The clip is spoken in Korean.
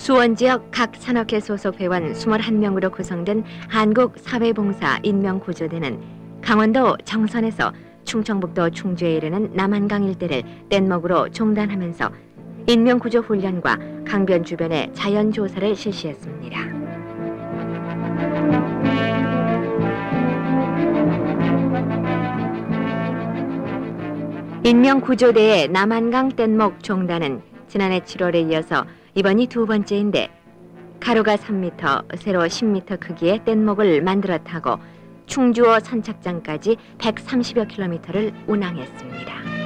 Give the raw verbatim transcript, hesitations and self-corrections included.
수원 지역 각 산업계 소속 회원 이십일 명으로 구성된 한국사회봉사 인명구조대는 강원도 정선에서 충청북도 충주에 이르는 남한강 일대를 뗏목으로 종단하면서 인명구조 훈련과 강변 주변의 자연조사를 실시했습니다. 인명구조대의 남한강 뗏목 종단은 지난해 칠월에 이어서 이번이 두 번째인데 가로가 삼 미터, 세로 십 미터 크기의 뗏목을 만들어 타고 충주호 선착장까지 백삼십여 킬로미터를 운항했습니다.